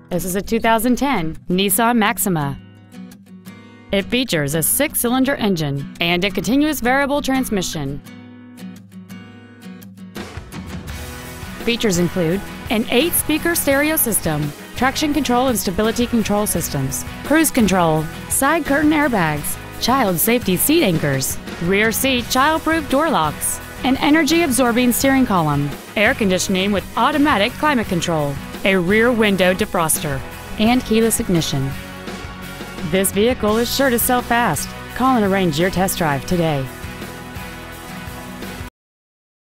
This is a 2010 Nissan Maxima. It features a 6-cylinder engine and a continuous variable transmission. Features include an 8-speaker stereo system, traction control and stability control systems, cruise control, side curtain airbags, child safety seat anchors, rear seat child-proof door locks, an energy-absorbing steering column, air conditioning with automatic climate control, a rear window defroster, and keyless ignition. This vehicle is sure to sell fast. Call and arrange your test drive today.